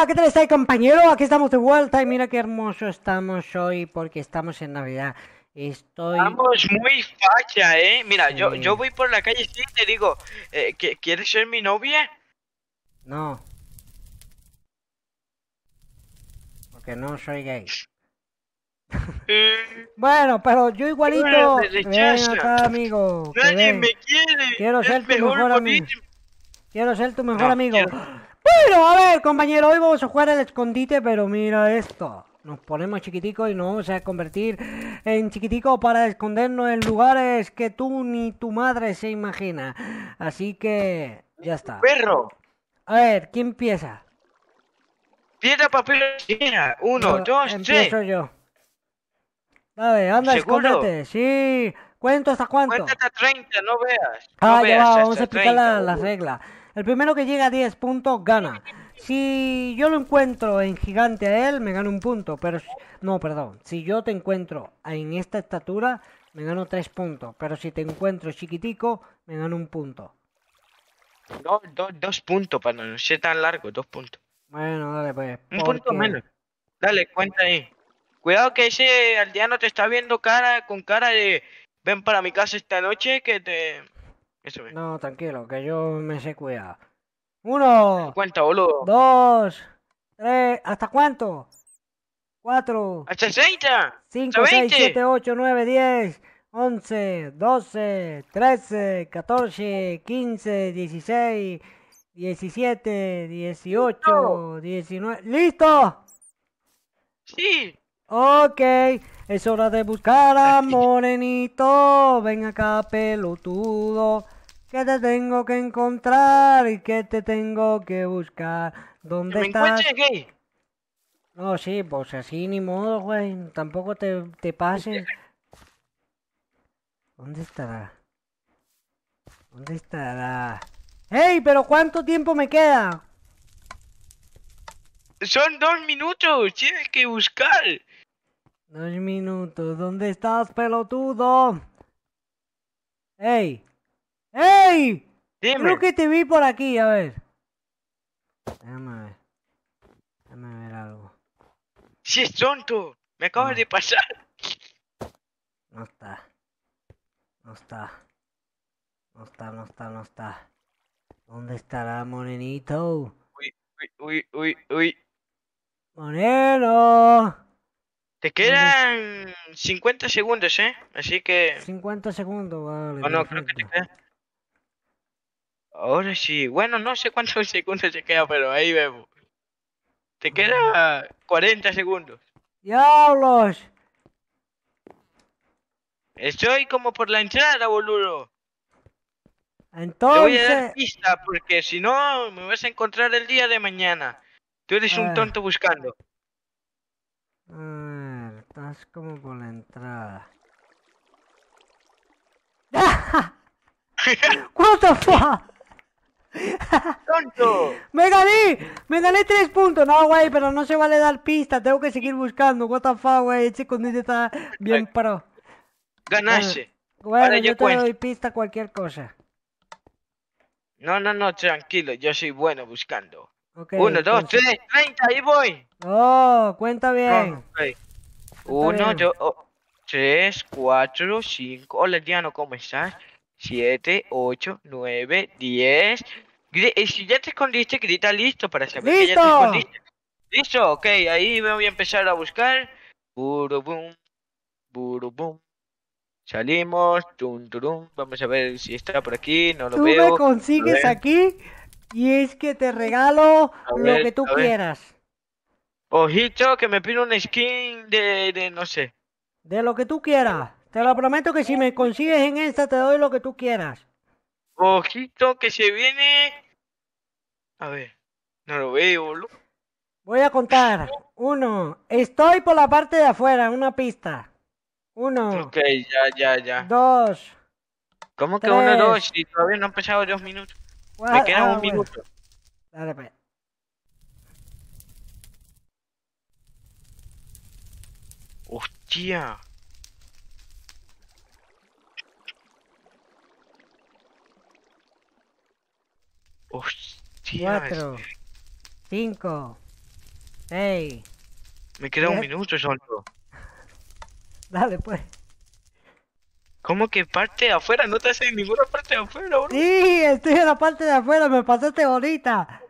Hola, ¿qué tal estáis, compañero? Aquí estamos de vuelta y mira qué hermoso estamos hoy porque estamos en Navidad. Estoy... Vamos muy facha, ¿eh? Mira, yo Sí... voy por la calle y te digo, ¿quieres ser mi novia? No, porque no soy gay. Eh, Bueno, pero yo Me igualito... Ven rechaza. acá, amigo, que Nadie ven. me quiere. Quiero Es ser tu mejor mejor morir. amigo. Quiero ser tu mejor No, amigo. quiero. Bueno, a ver, compañero, hoy vamos a jugar al escondite, pero mira esto. Nos ponemos chiquiticos y nos vamos a convertir en chiquitico para escondernos en lugares que tú ni tu madre se imagina. Así que ya está. Perro. A ver, ¿quién empieza? Piedra, papel o tijera. Uno, Yo dos, tres. empiezo yo. Dale, anda, ¿Seguro? escóndete. Sí, cuento hasta cuánto. Cuéntate a 30, no veas. No Ah, ya veas va, vamos a hasta explicar 30. las reglas. El primero que llega a 10 puntos gana. Si yo lo encuentro en gigante a él, me gano un punto. Pero no, perdón. Si yo te encuentro en esta estatura, me gano 3 puntos. Pero si te encuentro chiquitico, me gano un punto. Dos puntos para no ser tan largo, 2 puntos. Bueno, dale pues. Un punto Porque... menos. Dale, cuenta ahí. Cuidado que ese aldeano te está viendo con cara de ven para mi casa esta noche que te... Eso es. No, tranquilo, que yo me sé cuidar. Uno, Cuenta, boludo. dos, tres. ¿Hasta cuánto? Cuatro. ¡Hasta 30! ¡Hasta 5, 6, 7, 20! 8, 9, 10, 11, 12, 13, 14, 15, 16, 17, ¡No! 18, 19. ¡Listo! ¡Sí! Ok, es hora de buscar a Morenito. Ven acá, pelotudo. Que te tengo que encontrar y que te tengo que buscar. ¡Que ¿Dónde me estás? encuentre gay! No, sí, pues así ni modo, güey. Tampoco te pases. ¿Dónde estará? ¿Dónde estará? ¡Ey! ¿Pero cuánto tiempo me queda? ¡Son 2 minutos! ¡Tienes que buscar! 2 minutos. ¿Dónde estás, pelotudo? ¡Ey! ¡Ey! Creo Dime. que te vi por aquí, a ver. Déjame ver. Déjame ver algo. ¡Si es tonto! Me acabas No, de pasar. no está. No está. No está, no está, no está. ¿Dónde estará, morenito? Uy, uy, uy, uy, uy. ¡Moreno! Te ¿Dónde está? quedan 50 segundos, ¿eh? Así que... 50 segundos, vale, O no, creo que perfecto. te quedan... Ahora sí. Bueno, no sé cuántos segundos te queda, pero ahí vemos. Te queda 40 segundos. ¡Diablos! Estoy como por la entrada, boludo. Te voy a dar Entonces... pista porque si no me vas a encontrar el día de mañana. Tú eres un A tonto buscando. ver, estás como por la entrada. What the fuck? ¡Tonto! ¡Me gané! ¡Me gané 3 puntos! No, güey, pero no se vale dar pista. Tengo que seguir buscando. What the fuck, güey. Ese escondite está bien pro. Bueno, Ganaste. bueno, Ahora yo yo te cuento. doy pista cualquier cosa. No, no, no, tranquilo. Yo soy bueno buscando. Ok, 1, 2, entonces... 3, 30, ahí voy. Oh, cuenta bien. Ok. Cuenta 1, bien. 2, 3, 4, 5. Hola, Diano, ¿cómo estás? 7, 8, 9, 10. Si ya te escondiste, grita listo para saber que ya te ¡Listo! escondiste. Listo, ok, ahí me voy a empezar a buscar. Burubum, burubum. Salimos, tum, turum. Vamos a ver si está por aquí. No lo Tú me veo. A consigues ver, aquí y es que te regalo a lo ver, que tú a ver. quieras. Ojito, que me pide un skin de no sé. De lo que tú quieras. Te lo prometo que si me consigues en esta te doy lo que tú quieras. Ojito, que se viene. A ver, no lo veo, boludo. Voy a contar. Uno. Estoy por la parte de afuera, una pista. Uno, Ok, ya. dos, ¿Cómo que 1, 2? tres, Si todavía no han pasado 2 minutos. Me cuatro. queda Ah, un bueno. minuto. Dale, pues. Hostia. Hostias. Cuatro, cinco, 6. Me queda un 10. minuto solo. Dale, pues. ¿Cómo que parte de afuera? No te hace en ninguna parte de afuera, bro. Sí, estoy en la parte de afuera, me pasaste ahorita.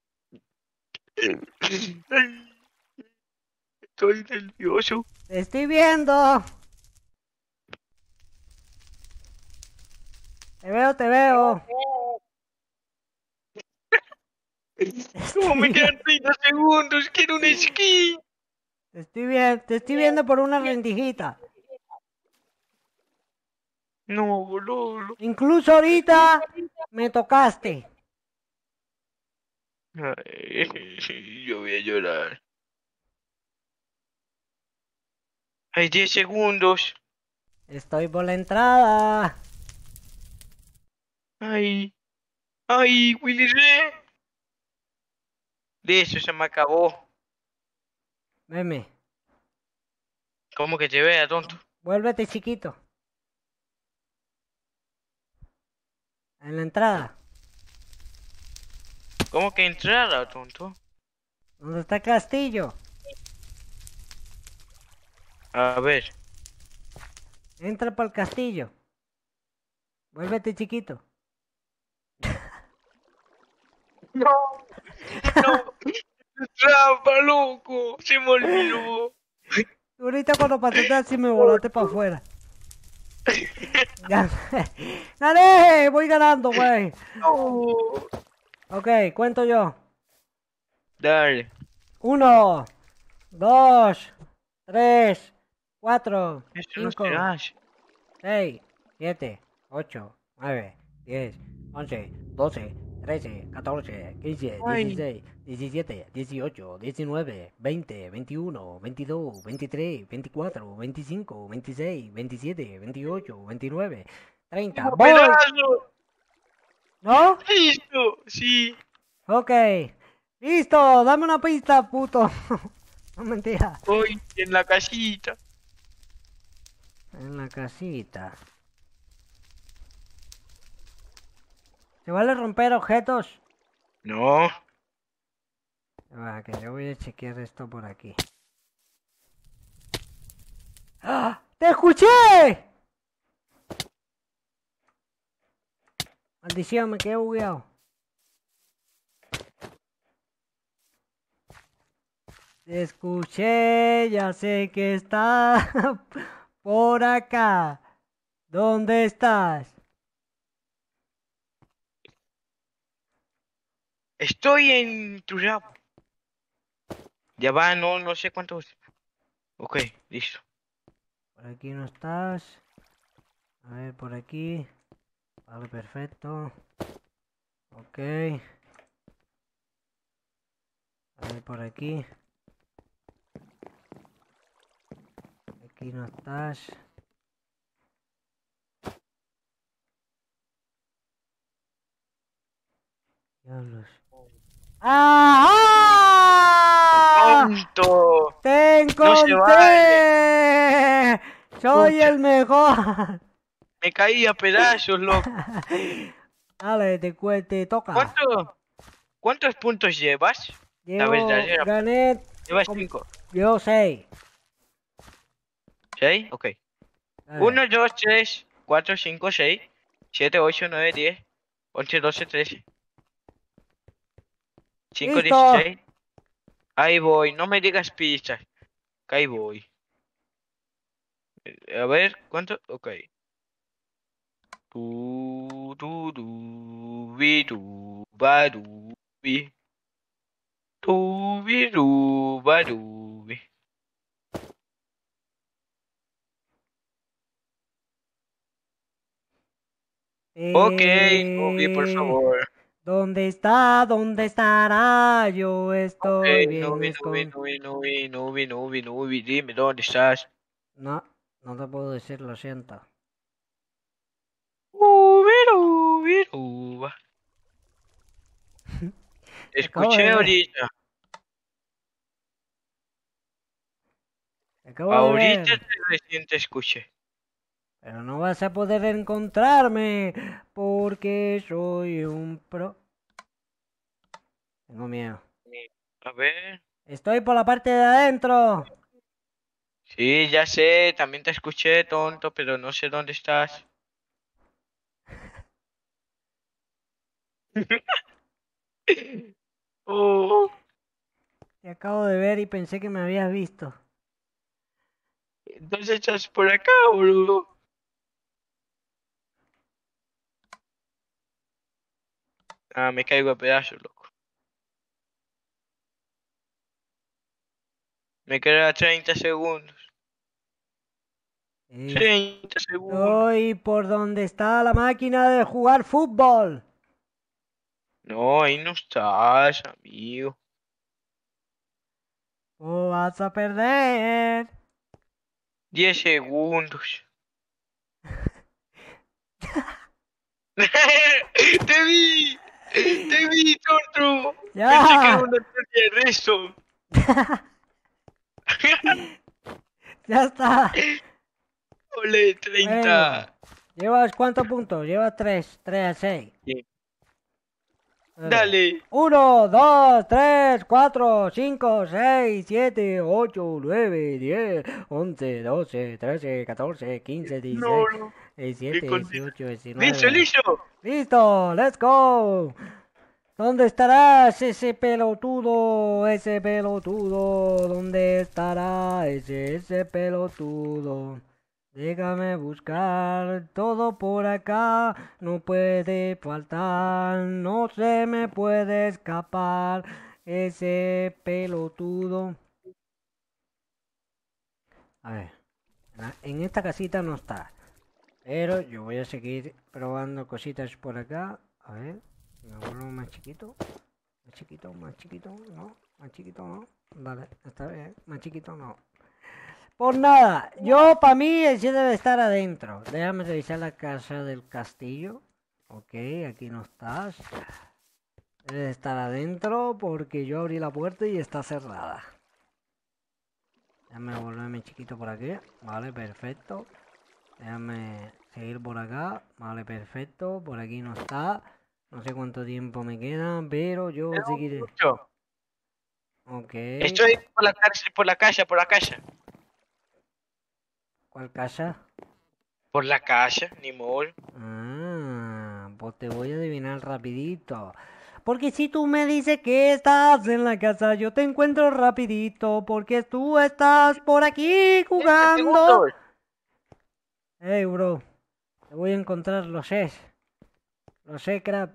Ay, estoy nervioso. Te estoy viendo. Te veo, te veo. ¿Cómo me Estoy, quedan 30 segundos? Quiero un esquí. te estoy viendo por una rendijita. No, boludo. Incluso ahorita me tocaste. Ay, yo voy a llorar. Hay 10 segundos. Estoy por la entrada. Ay, ay, Willy Re. Listo, se me acabó. Veme. ¿Cómo que te vea, tonto? Vuélvete chiquito. En la entrada. ¿Cómo que entrara, tonto? ¿Dónde está el castillo? A ver. Entra para el castillo. Vuélvete chiquito. No, no. Trampa, loco. Se me olvidó. Ahorita cuando pasaste así me volaste para afuera. Ya. ¡Gané! Voy ganando, güey. No. Ok, cuento yo. Dale. 1, 2, 3, 4, Eso no 5, se hace. 6, 7, 8, 9, 10, 11, 12, 13, 14, 15, Ay. 16, 17, 18, 19, 20, 21, 22, 23, 24, 25, 26, 27, 28, 29, 30. ¡Tengo ¡Voy! pedazo! ¿No? ¡Listo! Sí. Ok. Listo, dame una pista, puto. No, mentira. Hoy en la casita. En la casita. ¿Se vale romper objetos? No. Va, que yo voy a chequear esto por aquí. ¡Ah! ¡Te escuché! Maldición, me quedé bugueado. Te escuché, ya sé que está por acá. ¿Dónde estás? Estoy en tu rap. Ya va, no sé cuántos. Ok, listo. Por aquí no estás. A ver, por aquí. Vale, perfecto. Ok. A ver, por aquí. Aquí no estás. Diablos. ¡Ah! ¡Tonto! ¡Te ¡No se vale! encontré! ¡Soy Pucha, el mejor! me caí a pedazos, loco. Dale, te toca. ¿Cuántos puntos llevas? La verdadera. Gané, Llevas 5. yo 6. ¿6? Ok. 1, 2, 3, 4, 5, 6, 7, 8, 9, 10, 11, 12, 13, 5, ¡Listo! 16. Ahí voy, no me digas pistas. Que ahí voy. A ver, ¿cuánto? Ok. Du, ba, bi. Ba, bi. Ok, Ubi, por favor. ¿Dónde está? ¿Dónde estará? Yo Ok, estoy bien Nubi, escondido. dime dónde estás. No, no te puedo decir, lo siento. Uba. Te acabo de Escuché ver. ahorita. Te acabo de Ahorita ver. recién te escuché. Pero no vas a poder encontrarme porque soy un pro. Tengo miedo. A ver. Estoy por la parte de adentro. Sí, ya sé, también te escuché, tonto, pero no sé dónde estás. Oh, Te acabo de ver y pensé que me habías visto. entonces estás por acá, boludo. Ah, me caigo a pedazos, loco. Me quedan 30 segundos. 30 segundos. Estoy por donde está la máquina de jugar fútbol. No, ahí no estás, amigo. Oh, vas a perder. 10 segundos. ¡Te vi! ¡Te vi, tonto! Pensé que era Ya. una serie de resto. Ya está. Ole, Bueno. 30. ¿Llevas cuántos puntos? Llevas 3. 3 a 6. Bien. Dale. Dale. 1, 2, 3, 4, 5, 6, 7, 8, 9, 10, 11, 12, 13, 14, 15, No, 16, no. ¿Qué 17, continúa? 18, ¡Listo, 19. listo! ¡Listo! ¡Let's go! ¿Dónde estarás ese pelotudo? Ese pelotudo. ¿Dónde estará ese pelotudo? Déjame buscar todo por acá. No puede faltar. No se me puede escapar ese pelotudo. A ver. En esta casita no está. Pero yo voy a seguir probando cositas por acá. A ver. Me vuelvo más chiquito. Más chiquito, no, más chiquito no. Vale, está bien, más chiquito no. Por nada, yo para mí sí debe estar adentro. Déjame revisar la casa del castillo. Ok, aquí no estás. Debe estar adentro porque yo abrí la puerta y está cerrada. Déjame volverme chiquito por aquí. Vale, perfecto. Déjame seguir por acá. Vale, perfecto. Por aquí no está. No sé cuánto tiempo me queda, pero yo Tengo seguiré. mucho. Ok. Estoy por la cárcel, por la casa, por la casa. ¿Cuál casa? Por la casa, ni modo. Ah, pues te voy a adivinar rapidito. Porque si tú me dices que estás en la casa, yo te encuentro rapidito. Porque tú estás por aquí 30 jugando. segundos. Hey, bro, te voy a encontrar, lo sé. Lo sé, crap.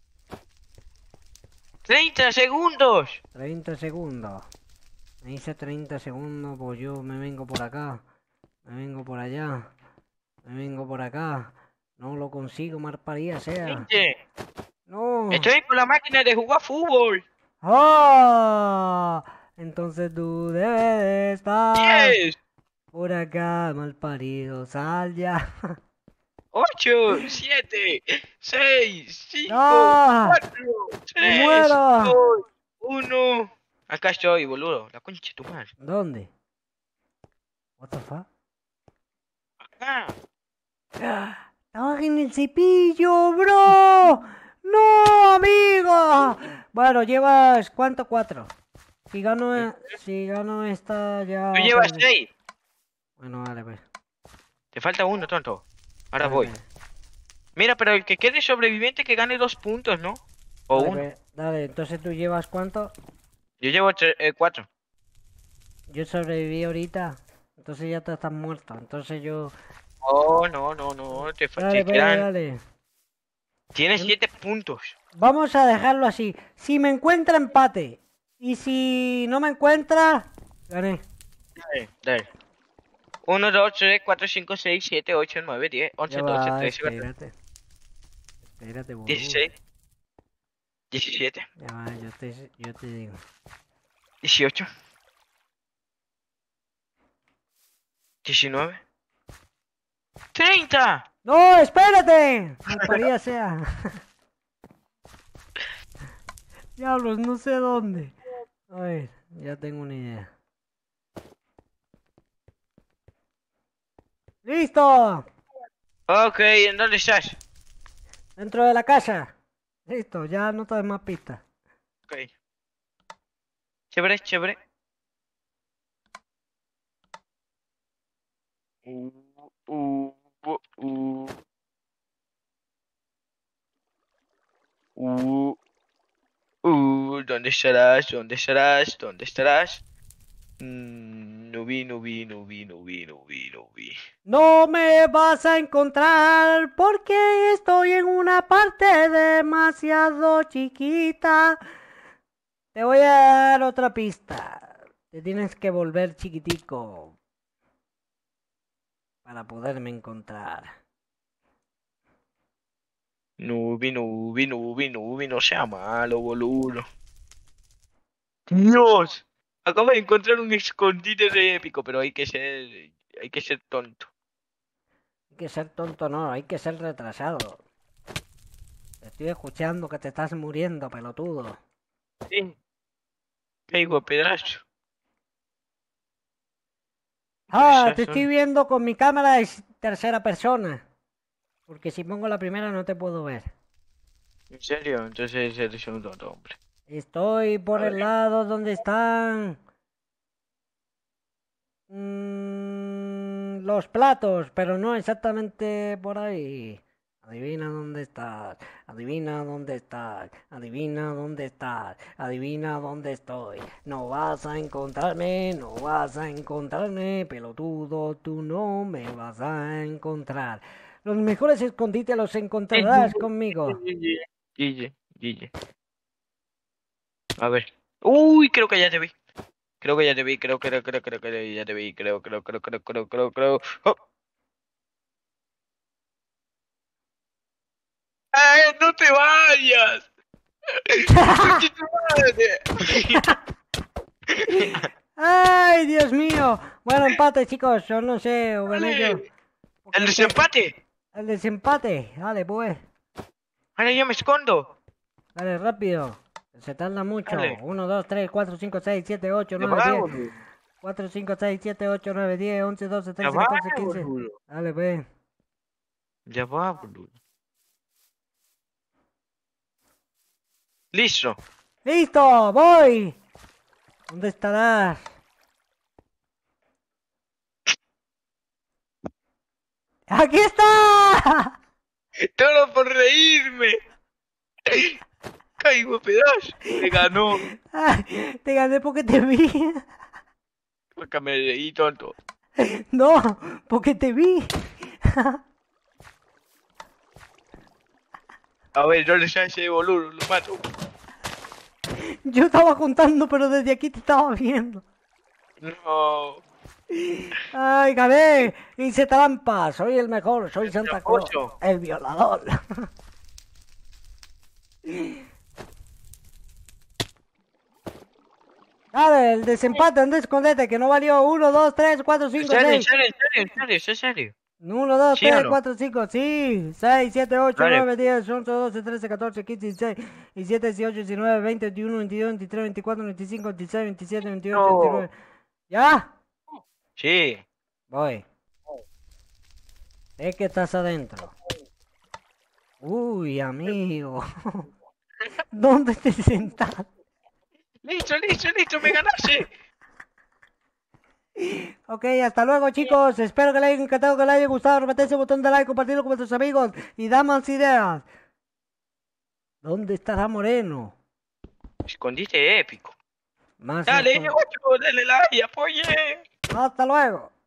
30 segundos. 30 segundos. Me dice 30 segundos, pues yo me vengo por acá. Me vengo por allá. Me vengo por acá. No lo consigo, marparía sea. 20. No. Estoy con la máquina de jugar fútbol. ¡Oh! Entonces tú debes de estar 10, por acá, malparido. Sal ya. 8, 7, 6, 5, ¡No! 4, ¡Me 3, muero! 2, 1. Acá estoy, boludo. La concha de tu madre. ¿Dónde? What the fuck? Acá. ¡Ah! ¡Estaba en el cepillo, bro! ¡No, amigo! Bueno, llevas ¿cuánto? 4. Si gano esta Tú ya llevas perdí. 6. Bueno, vale, pues. Te falta uno, tonto. Ahora Vale, voy. pues. Mira, pero el que quede sobreviviente que gane 2 puntos, ¿no? O Vale, uno. pues. Dale, entonces tú llevas ¿cuánto? Yo llevo 4. Yo sobreviví ahorita, entonces ya te estás muerto. Entonces yo... Oh, no, no, no. Dale, Te pues, quedan. dale. Tienes Em- 7 puntos. Vamos a dejarlo así. Si me encuentra, empate. Y si no me encuentra, gané. Dale, dale. 1, 2, 3, 4, 5, 6, 7, 8, 9, 10, Ya 11, 12, va, 13, 14, espérate. Espérate, boludo. 16, 17, Ya va, yo te digo. 18, 19, 30. ¡No, espérate! Malparía sea. Diablos, no sé dónde. A ver, ya tengo una idea. ¡Listo! Ok, ¿en dónde estás? Dentro de la casa. Listo, ya no te doy más pistas. Ok. Chévere, chévere. Uh, uh, uh, uh, ¿dónde estarás? ¿Dónde estarás? ¿Dónde estarás? Nubi, nubi, nubi, nubi, nubi, nubi. No me vas a encontrar porque estoy en una parte demasiado chiquita. Te voy a dar otra pista. Te tienes que volver chiquitico para poderme encontrar. Nubi, nubi, nubi, nubi, no sea malo, boludo. Dios, acabo de encontrar un escondite re épico, pero hay que ser tonto. Hay que ser tonto, no, hay que ser retrasado. Te estoy escuchando que te estás muriendo, pelotudo. Sí, caigo a pedazo. Ah, te estoy viendo con mi cámara de tercera persona. Porque si pongo la primera no te puedo ver. ¿En serio? Entonces eres un tonto, hombre. Estoy por A el ver. lado donde están los platos, pero no exactamente por ahí. Adivina dónde estás, adivina dónde estás, adivina dónde estás, adivina dónde estoy. No vas a encontrarme, no vas a encontrarme, pelotudo, tú no me vas a encontrar. Los mejores escondites los encontrarás conmigo. Guille, Guille. A ver. Uy, creo que ya te vi. Creo que ya te vi, creo que ya te vi, creo. ¡Oh! ¡Ay, no te vayas! ¡Conche tu madre! ¡Ay, Dios mío! Bueno, empate, chicos. Yo no sé, o gané yo. ¡Vale! ¡El desempate! El desempate. Dale, pues. ¡Ahora yo me escondo! Dale, rápido. Se tarda mucho. Dale. 1, 2, 3, 4, 5, 6, 7, 8, ¡Ya 9, va, 10. boludo! 4, 5, 6, 7, 8, 9, 10, 11, 12, ¡Ya 13, va, 14, 15. boludo! Dale, pues. ¡Ya va, boludo! ¡Listo! ¡Listo! ¡Voy! ¿Dónde estarás? ¡Aquí está! ¡Todo por reírme! ¡Caigo a pedazos! ¡Me ganó! Ay, te gané porque te vi. Porque me reí tonto. No, porque te vi. A ver, ¿dónde está ese boludo? Lo mato. Yo estaba contando, pero desde aquí te estaba viendo. No. Ay, gané. Hice trampa. Soy el mejor. Soy Santa Claus. tramposo. El violador. Dale, el desempate. ¿Dónde escondete? Que no valió 1, 2, 3, 4, 5, ¿En 6. serio? ¿Es serio? 1, 2, ¿Sí o 3, no? 4, 5, sí. 6, 7, 8, Dale. 9, 10, 11, 12, 13, 14, 15, 16, 17, 18, 19, 20, 21, 22, 23, 24, 25, 26, 27, 28, No. 29. ¿Ya? Sí. Voy. Sé que estás adentro. Uy, amigo. ¿Dónde te sentas? Listo, me ganaste. Ok, hasta luego, chicos. Espero que les haya encantado, que les haya gustado. Repete ese botón de like, compartirlo con vuestros amigos y da más ideas. ¿Dónde estará Moreno? Escondite épico. Más Dale, escon- 8, dale like, apoye. Hasta luego.